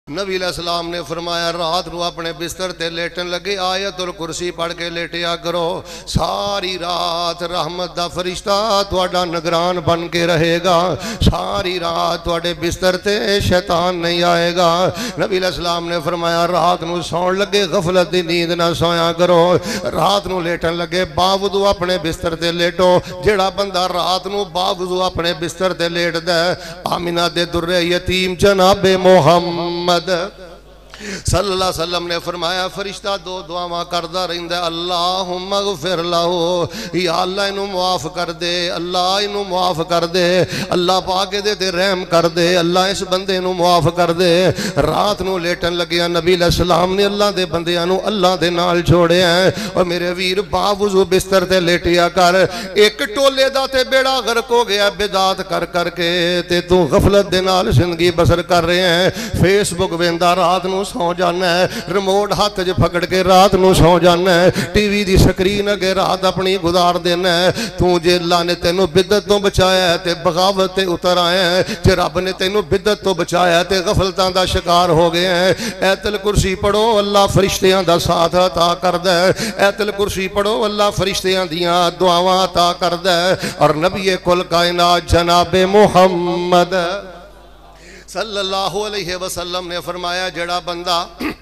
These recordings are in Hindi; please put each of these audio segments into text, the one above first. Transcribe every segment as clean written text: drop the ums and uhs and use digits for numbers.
नबी अलैहिस्सलाम ने फरमाया रात को अपने बिस्तर ते लेटन लगे आयतुल कुर्सी पढ़ के लेटिया करो, सारी रात रहमत दा फरिश्ता तुहाडा निगरान बन के रहेगा, सारी रात तुहाडे बिस्तर ते शैतान नहीं आएगा। नबी अलैहिस्सलाम ने फरमाया रात को सौन लगे गफलत दी नींद ना सोया करो, रात को लेटन लगे बावजूद अपने बिस्तर ते लेटो। जेड़ा बंदा रात को बावजूद अपने बिस्तर ते लेटदा आमिना दे दुर्रे यतीम जनाबे मोहम्मद सल्लल्लाहु अलैहि वसल्लम ने फरमाया फरिश्ता दो दुआवां करदा रहिंदा, अल्लाहुम्मा गफिर लहू, या अल्लाह इनू मुआफ कर दे, अल्लाह इनू मुआफ कर दे, अल्लाह पाक दे ते रहम कर दे, अल्लाह इस बंदे नू मुआफ कर दे। रात नू लेटन लगिया नबी अलैहिस्सलाम ने अल्लाह दे बंदियां नू अल्लाह दे नाल छोड़िया। और मेरे वीर बावजूद बिस्तर ते लेटिया कर, एक टोले दा ते बेड़ा गर्क हो गया बिदात कर करके ते तू गफलत दे नाल जिंदगी बसर कर रहे हैं। फेसबुक वेंदा रात नू सौ जाना है, रिमोट हाथ च पकड़ के रात नू सौ जाना है, टीवी दी स्क्रीन अगे रात अपनी गुजार देना है। तू जे अल्लाह ने तेनू बिदत तो बचाया है ते बगावत ते उतर आया है, जे रब ने तेनू बिदत तो बचाया ते गफलतां दा शिकार हो गया है। ऐतल कुर्सी पढ़ो अल्लाह फरिश्तियां दा साथ अता करदा है, ऐतल कुर्सी पढ़ो अल्लाह फरिश्तियां दियां दुआवां अता करदा है। और नबी कुल कायनात जनाबे मुहम्मद सल्लल्लाहु अलैहि वसल्लम ने फरमाया जेड़ा बंदा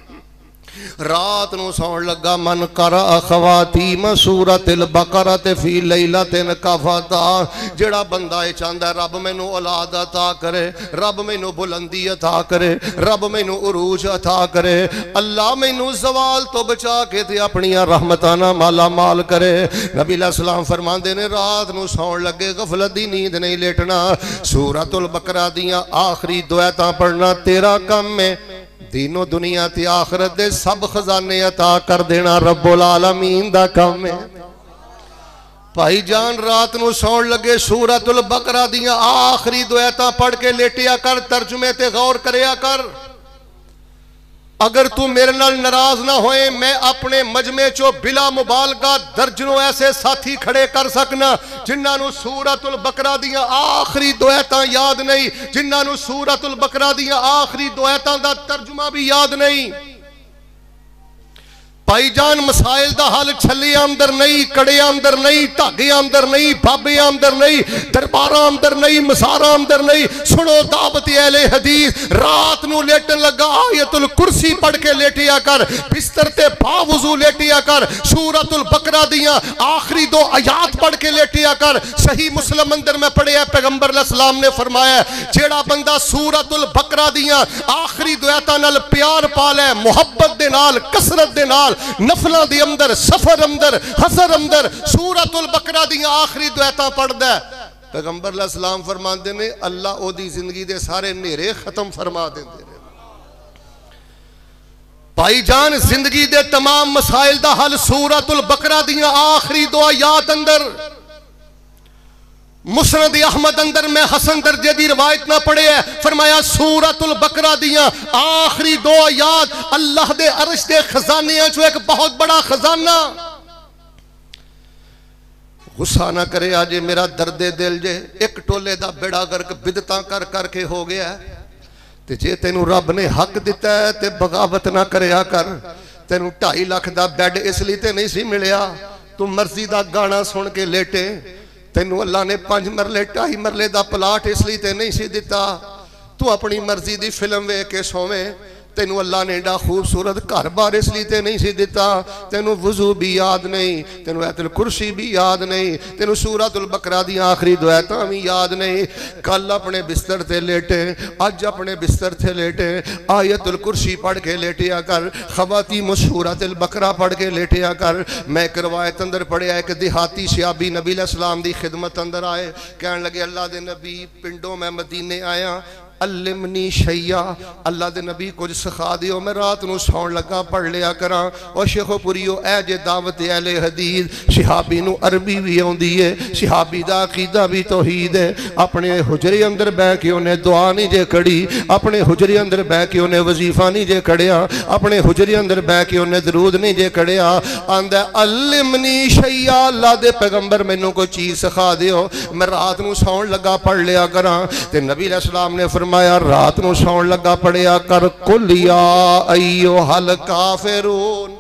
रात नू सौन लगा मन कर खवातीम सूरतिल बकरा ते फी लैलतिन कफता, जेड़ा बंदा ये चाहता रब मैनू औलाद अता करे, रब मैनू बुलंदी अता करे, रब मैनू उरूज अता करे, अल्लाह मैनू जवाल तो बचा के ते अपनियां रहमतां नाल माला माल करे। नबी अलैहिस्सलाम फरमांदे ने रात नू सौन लगे गफलत दी नींद नहीं लेटना, सूरतुल बकरा दियां आखिरी दुआतां पढ़ना तेरा काम है, दीनो दुनिया ते आखिरत दे सब खजाने अता कर देना रब्बुल आलमीन दा काम है। भाई जान रात नू सौन लगे सूरतुल बकरा दियां आखिरी दुआतां पढ़ के लेटिया कर, तर्जुमे ते गौर करया कर। अगर तू मेरे नाल नाराज ना होए, मैं अपने मजमे चो बिला मुबालगा दर्जनों ऐसे साथी खड़े कर सकना जिन्होंने सूरतुल बकरा दियां आखिरी दुआतां याद नहीं, जिन्होंने सूरतुल बकरा दियां आखिरी दुआतां दा तर्जुमा भी याद नहीं। भाईजान मसाइल दा हल छले अंदर नहीं, कड़े अंदर नहीं, धागे अंदर नहीं, बाबे अंदर नहीं, दरबारा अंदर नहीं, मसारा अंदर नहीं। सुनो दावत अहले हदीस, रात नू लेटन लगा आयतुल कुर्सी पढ़ के लेटिया कर, बिस्तर ते बावजू लेटिया कर, सूरतुल बकरा दियां आखिरी दो आयात पढ़ के लेटिया कर। सही मुस्लिम अंदर मैं पढ़िया पैगंबर अलैहिस्सलाम ने फरमाया जेड़ा बंदा सूरतुल बकरा दियां आखिरी दुआतां नाल प्यार पा लै, मुहब्बत दे नाल, कसरत दे नाल, नफलों के अंदर, सफर अंदर, हसर अंदर सूरतुल बकरा दियां आखिरी दुआतां पढ़दा है, पैगंबर अलैहिस्सलाम फरमाते ने अल्लाह ओदी जिंदगी दे सारे नेरे खत्म फरमा देंदे ने। भाईजान जिंदगी दे तमाम मसाइल दा हल सूरतुल बकरा दियां आखिरी दो आयात अंदर। मुस्नद अहमद अंदर मैं हसन दर्जे की रिवायत ना पढ़े है, फरमाया सूरतुल बकरा दियां आखिरी दो आयात अल्लाह दे अर्श दे खजाने चो एक बहुत बड़ा खजाना। गुस्सा ना करे आज मेरा दर्दे दिल जे, एक टोले दा बेड़ा गर्क बिदतां कर करके हो गया है, ते जे तेनू रब ने हक दिता है ते बगावत ना करया कर। तेनू 2.5 लाख दा बैड इसलिए ते नहीं सी मिलिया, तू मर्जी दा गाना सुन के लेटे, तेनू अल्लाह ने 5 मरले 2.5 मरले दा प्लाट इसलिए ते नहीं सी दिता, तू अपनी मर्जी दी फिल्म वेख के सोवें, तेनू अल्लाह ने एडा खूबसूरत घर बार इसलिए ते नहीं सी दिता, तेनू वजू भी याद नहीं, तेनू आयतुल कुर्सी भी याद नहीं, तेनू सूरतुल बकरा दी आखिरी दुआतां भी याद नहीं। कल अपने बिस्तर ते लेटे, अज अपने बिस्तर ते लेटे, आयतुल कुर्सी पढ़ के लेटिया कर, खवातीम सूरतुल बकरा पढ़ के लेटिया कर। मैं एक रवायत अंदर पढ़िया एक देहाती सियाबी नबी अलैहिस्सलाम दी खिदमत अंदर आए, कहन लगे अल्लाह दे नबी पिंडों मैं मदीने आया, अल्लिमनी शैया, अल्लाह दे नबी कुछ सिखा दियो, मैं रात नू सौन लगा पढ़ लिया करा। और शेखोपुरियो ऐ जे दावत अहले हदीस, शिहाबी नू अरबी भी आउंदी है, शिहाबी दा अकीदा भी तौहीद है। अपने हुजरे अंदर बह के उन्हें दुआ नहीं जे कड़ी, अपने हुजरे अंदर बह के उन्हें वजीफा नहीं जे कड़िया, अपने हुजरे अंदर बह के उन्हें दरूद नहीं जे कड़िया। आंदा अल्लिमनी शैया, अल्लाह दे पैगंबर मैनू कोई चीज़ सिखा दियो, मैं रात नू सौन लगा पढ़ लिया करा। ते नबी अलैहिस्सलाम ने फरमाया रात नूं सौण लगा पढ़िया कर कुल या अय्युहल काफिरून।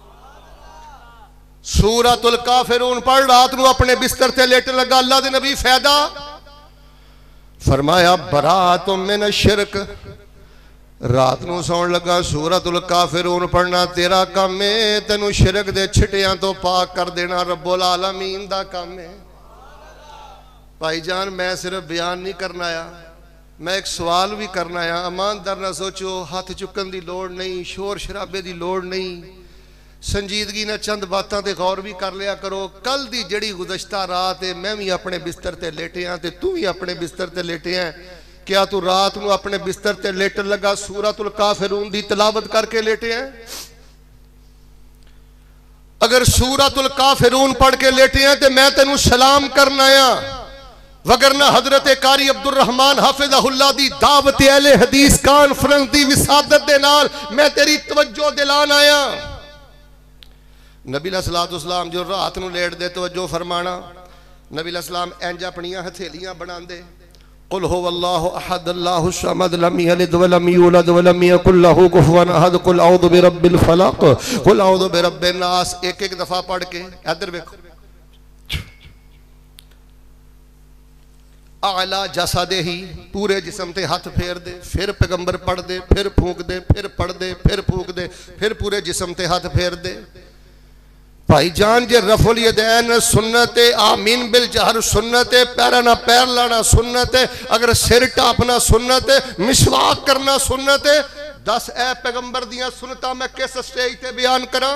सूरतुल काफिरून पढ़ रात नूं अपने बिस्तर ते लेटन लगा। अल्लाह दे नबी फायदा फरमाया बरातुम मिन शिरक। रात नूं सौण लगा सूरतुल काफिरून पढ़ना तेरा काम है, तेनू शिरक दे छिटियां तो पाक कर देना रब्बुल आलमीन दा काम है। भाईजान मैं सिर्फ बयान नहीं करना आया, मैं एक सवाल भी करना आया। ईमानदार ना सोचो, हाथ चुकन की लोड़ नहीं, शोर शराबे की लोड़ नहीं, संजीदगी ने चंद बातों ते गौर भी कर लिया करो। कल दी जड़ी गुज़श्ता रात है मैं भी अपने बिस्तर ते लेटे हाँ, तू भी अपने बिस्तर ते लेटे हैं। क्या तू रात को अपने बिस्तर ते लेटन लगा सूरतुल काफिरून दी तिलावत करके लेटे हैं? अगर सूरतुल काफिरून पढ़ के लेटे हैं तो मैं तेनू सलाम करना आया, वगरना हजरत कारी अब्दुल रहमान हाफिज़हुल्लाह दी दावत अहले हदीस कॉन्फ्रेंस दी विसादत दे नाल मैं तेरी तवज्जो दिलान आया। नबी अलैहिस्सलातु वस्सलाम जो रात नूं लेट दे तवज्जो फरमाना, नबी अलैहिस्सलाम इंज अपनियां हथेलियां बनांदे, कुल हुवल्लाहु अहद अल्लाहु समद लम यलिद वलम यूलद वलम यकुल लहू कुफुवन अहद, कुल औज़ु बिरब्बिल फलक, कुल औज़ु बिरब्बिन नास, एक एक दफा पढ़ के इधर देखो आला जसादे ही पूरे जिस्म ते हाथ फेर दे, फिर पैगंबर पढ़ दे, फिर फूक दे, फिर पढ़ दे, फिर फूक दे, फिर पूरे जिस्म ते हाथ फेर दे। भाईजान जे रफुल यदैन सुन्नत है, आमीन बिल जहर सुन्नत है, पैरा ना पैर लाना सुन्नत है, अगर सिर टापना सुन्नत है, मिसवाक करना सुन्नत है। 10 ए पैगंबर दियां सुन्नतां मैं किस स्टेज ते बयान करा?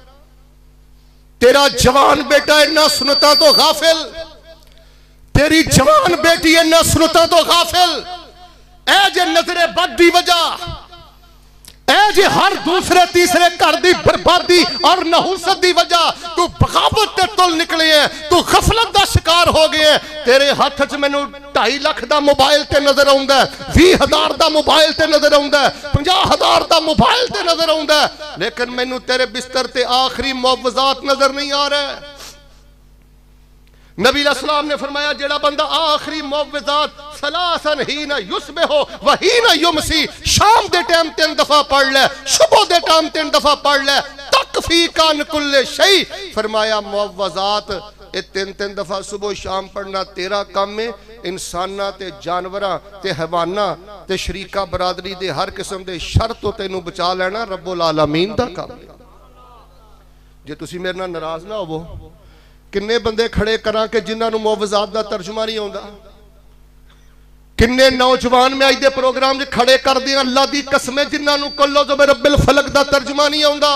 तेरा जवान बेटा इन्ना सुन्नतां तो गाफिल, तेरी जवान बेटी इन्ना सुन्नतां तो गाफिल। ए जे नजरे बद दी वजह, ऐ जे हर दूसरे तीसरे घर दी बर्बादी और नहुसत दी वजह तू बगावत ते तुल निकले है, तू गफलत दा शिकार हो गए है। तेरे हाथ च मैनू 2.5 लाख दा मोबाइल ते नजर आउंदा है, 20,000 दा मोबाइल ते नजर आउंदा है, 50,000 दा मोबाइल ते नजर आउंदा है, लेकिन मैनू तेरे बिस्तर ते आखिरी मुआवजात नजर नहीं आ रहा। नबी अलैहिस्सलाम ने फरमाया जेड़ा बंदा आखिरी मुआवजात सलासन ही ना युस्बे हो वही ना युमसी, शाम दे टाइम 3 दफा पढ़ ले, सुबह दे टाइम 3 दफा पढ़ ले, तकफी कान कुल्ले शै। फरमाया मुआवजात ये 3 दफा सुबह शाम पढ़ना तेरा काम है। इंसाना ते जानवरां ते हैवाना ते शरीका बरादरी दे हर किस्म दे शर तो तेनू बचा लेना रब्बुल आलमीन दा काम है। जे तुसी मेरे नाल नाराज ना होवो, किन्ने बंदे खड़े करा के जिन्होंने मुआवजात का तर्जुमा नहीं आता? किन्ने नौजवान में अज के प्रोग्राम खड़े कर दिया अल्लाह की कसम जिन्होंने कुल औज़ु बिरब्बिल फलक का तर्जुमा नहीं आता।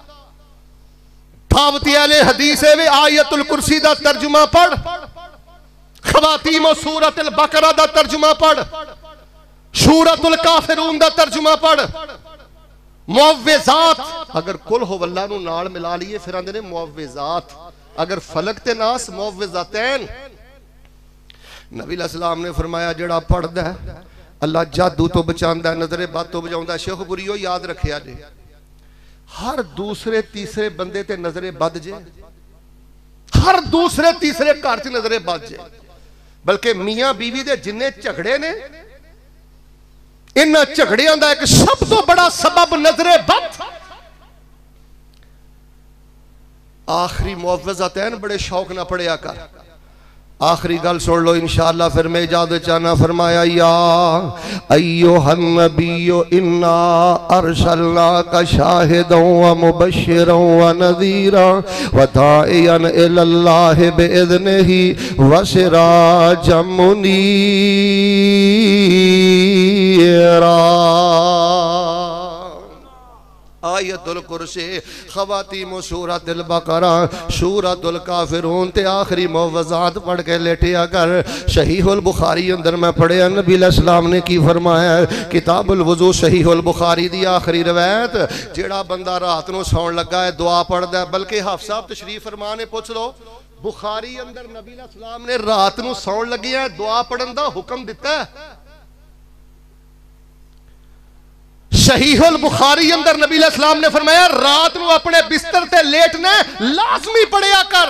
दावती अहले हदीस है वे आयतुल कुर्सी का तर्जुमा पढ़, खवातीम सूरतुल बकरा का तर्जुमा पढ़, सूरतुल काफिरून का तर्जुमा पढ़। मुआवजात अगर कुल हुवल्लाह नूं नाल मिला लीए फिर आंदे ने मुआवजात, अगर फलक ते नास मुआवजातैन। नबी अलैहिस्सलाम ने फरमाया जेड़ा पढ़दा है अल्लाह जादू तो बचांदा, नजरे बद तो बचाउंदा। शेख बुरीओ याद रखिया जे, हर दूसरे तीसरे बंदे ते नजरे बद जे, हर दूसरे तीसरे घर च नजरे बद जे। बल्कि मियां बीवी दे जिन्ने झगड़े ने, इन्हां झगड़ियां दा एक सब तो बड़ा सबब नजरे बद। आखिरी मुआवज़ातैन बड़े शौक ना पढ़िया कर। आखिरी गल सुन लो इंशाअल्लाह, फिर मैं इजाजत चाहना। फरमाया या अय्युहन नबिय्यु इन्ना अरसलनाका शाहिदन व मुबश्शिरन व नज़ीरा व दाइयन इलल्लाहि बिइज़निही व सिराजम मुनीरा। आयतुल कुर्सी, खवातीम सूरतुल बकरा, सूरतुल काफिरून ते आखिरी मुआवजात पढ़ के लेटिया कर। सहीहुल बुखारी अंदर मैं पढ़िया नबी अलैहिस्सलाम ने की फरमाया, किताबुल वुज़ू सहीहुल बुखारी दी आखिरी रवायत, जेड़ा बंदा रात नूं सौण लगा है दुआ पढ़दा है। बल्कि हाफ़ साहब तशरीफ फरमा ने पुछ लो, बुखारी अंदर नबी अलैहिस्सलाम ने रात नूं सौण लगिया दुआ पढ़न दा हुक्म दिता है। सहीहुल बुखारी अंदर नबी अलैहिस्सलाम ने फरमाया रात को अपने बिस्तर ते लेटना लाजमी पढ़िया कर।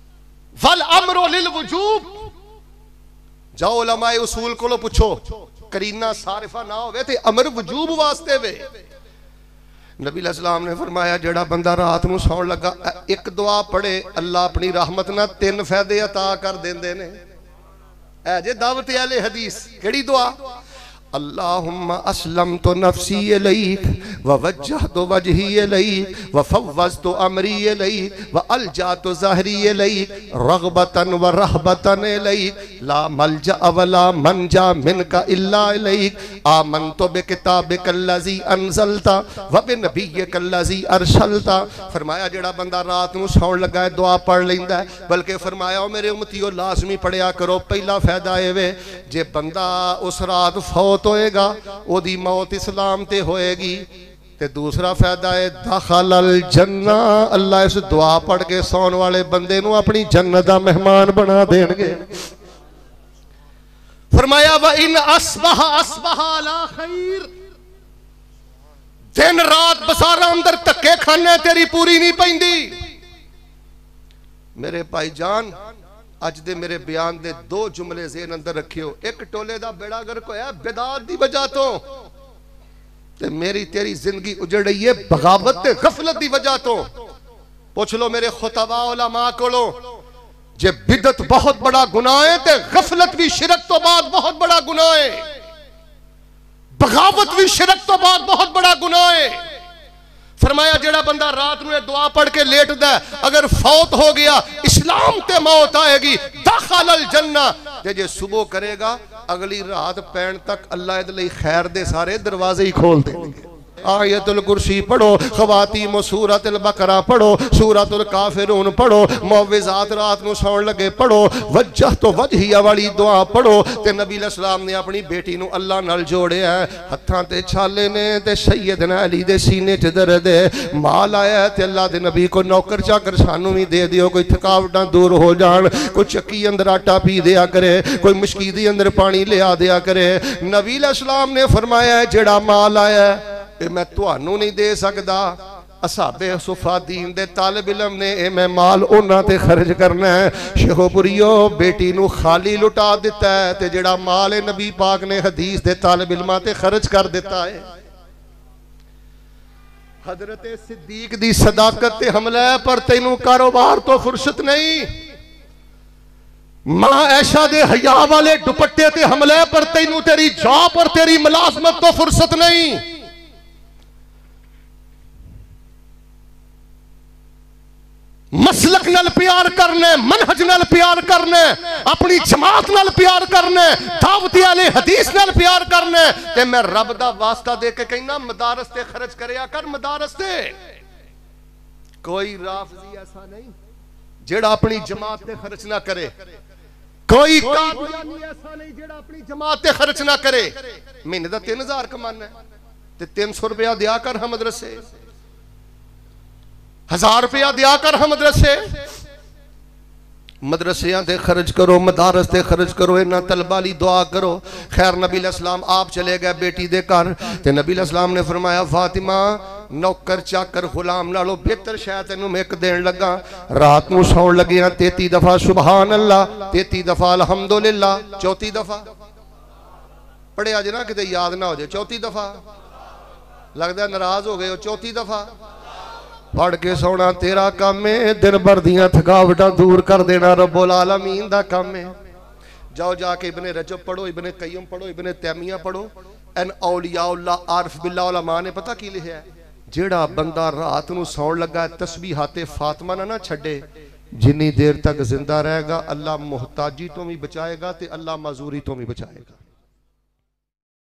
वल अमरु लिल वुजूब, जाओ उलमाए उसूल को पूछो करीना सारिफा ना होवे ते अमर वजूब वास्ते वे। नबी अलैहिस्सलाम ने फरमाया जेड़ा बंदा रात नूं सौण लगा एक दुआ पढ़े अल्लाह अपनी रहमत नाल 3 फायदे अता कर देंदे ने। ऐ जे दावत अहले हदीस केड़ी दुआ? अल्लाहुम्मा अस्लमतु नफ्सी इलैक व वज्जहतु वजही इलैक व फव्वज़तु अमरी इलैक व अलजातु ज़हरी इलैक रग़बतन व रहबतन इलैक ला मलजा व ला मनजा मिनका इल्ला इलैक आमनतु बिकिताबिकल्लज़ी अनज़लता व बिनबिय्यिकल्लज़ी अरसलता। फरमाया जेड़ा बंदा रात नूं सौण लगा है दुआ पढ़ लैंदा है, बल्कि फरमाया मेरे उम्मतियों लाजमी पढ़िया करो। पहला फायदा ये वे जे बंदा उस रात फौत होएगा ओदी मौत इस्लाम ते होएगी। ते दूसरा फायदा है दखलल जन्ना, अल्लाह इस दुआ पढ़ के सौन वाले बंदे नूं अपनी जन्नत दा मेहमान बना देंगे। फरमाया व इन अस्बह अस्बह अला खैर, दिन रात बसारा अंदर धक्के खाने तेरी पूरी नहीं पैंदी। मेरे भाईजान अज दे मेरे बयान दे 2 जुमले ज़हन अंदर रखियो। एक टोले दा बेड़ा गर्क होया बिदात दी वजह तो, ते मेरी तेरी जिंदगी उजड़ रही है बगावत ते गफलत दी वजह तो। पूछ लो मेरे खुतबा उलमा कोलों, जे बिदत बहुत बड़ा गुनाह है ते गफलत भी शिरक तो बाद बहुत बड़ा गुनाह है, बगावत भी शिरक तो बाद बहुत बड़ा गुनाह है। फरमाया जेड़ा बंदा रात में दुआ पढ़ के लेटदा है अगर फौत हो गया इस्लाम ते मौत आएगी दखलल जन्ना। ते जे सुबह करेगा अगली रात पैण तक अल्लाह इहदे लई खैर दे सारे दरवाजे ही खोल देंगे। आयतुल कुर्सी पढ़ो, खवातीम सूरतुल बकरा पढ़ो, सूरतुल काफिरून पढ़ो, मुअव्विज़ात रात नूं सौण लगे पढ़ो, वज्जहतु वजहिया वाली दुआ पढ़ो। ते नबी अलैहिस्सलाम ने अपनी बेटी नूं अल्लाह नाल जोड़िया है। हत्थां ते छाले ने ते सैयदना अली दे सीने च दर्द है। माल आया ते अल्लाह दे नबी को नौकर चाकर सानू भी दे दियो, कोई थकावटां दूर हो जान, कोई चक्की अंदर आटा पी दिया करे, कोई मशकीदी अंदर पानी लिया दिया करे। नबी अलैहिस्सलाम ने फरमाया जेड़ा माल आया मैं तुहानू नहीं दे सकदा, असाबे सुफा दीन दे तालिब इल्म ने मैं माल उन्हां ते खर्च करना है। शेखोपुरियो बेटी नू खाली लुटा दिता है ते जेड़ा माल है नबी पाक ने हदीस दे तालिब इल्मां ते खर्च कर दिता है। हजरत सिद्दीक दी सदाकत ते हमला है पर तैनू कारोबार तो फुर्सत नहीं। मां ऐशा दे हया वाले दुपट्टे ते हमला है पर तैनू तेरी जॉब और तेरी मुलाजमत तो फुर्सत नहीं। मसलक नाल प्यार करने, मनहज नाल प्यार करने, अपनी जमात नाल प्यार करने, दावती अहले हदीस नाल प्यार करने। ते मैं रब दा वास्ता दे के कहना मदारस ते खर्च करया कर। मदारस ते कोई राफजी ऐसा नहीं जेड़ा अपनी जमात ते खर्च ना करे, कोई कादियानी ऐसा नहीं जेड़ा अपनी जमात ते खर्च ना करे। महीने दा 3000 कमाना ते 300 रुपया दिया कर हम मदरसे, 1000 रुपया दिया कर हम मदरसे। मदरसियां ते खर्च करो, मदारस ते खर्च करो, इन्हां तलबा ली दुआ करो। खैर नबी अलैहिस्सलाम आप चले गए बेटी दे घर ते नबी अलैहिस्सलाम ने फरमाया फातिमा नौकर चाकर गुलाम नालों बेहतर शायद तेनू मैं एक देन लगा। रात नूं सौण लगिया 33 दफा सुभान अल्लाह, 33 दफा अल्हम्दुलिल्लाह, 34 दफा पढ़िया जे ना किते याद ना हो जाए। 34 दफा लगदा नाराज हो गए हो। 34 दफा पढ़ के सोना तेरा काम है, दिन भर दियां थकावटां दूर कर देना रब्बुल आलमीन दा काम है। जाओ जाके इब्ने रजब पढ़ो, इब्ने कय्युम पढ़ो, इब्ने तैमिया पढ़ो। एन औलियाउल्लाह आरिफ बिल्लाह उलमा ने पता की लिखा है, जेड़ा बंदा रात नूं सौण लगा तस्बीहाते फातिमा ना छड्डे, जिन्नी देर तक जिंदा रहेगा अल्लाह मुहताजी तो भी बचाएगा ते अल्लाह माजूरी तो भी बचाएगा।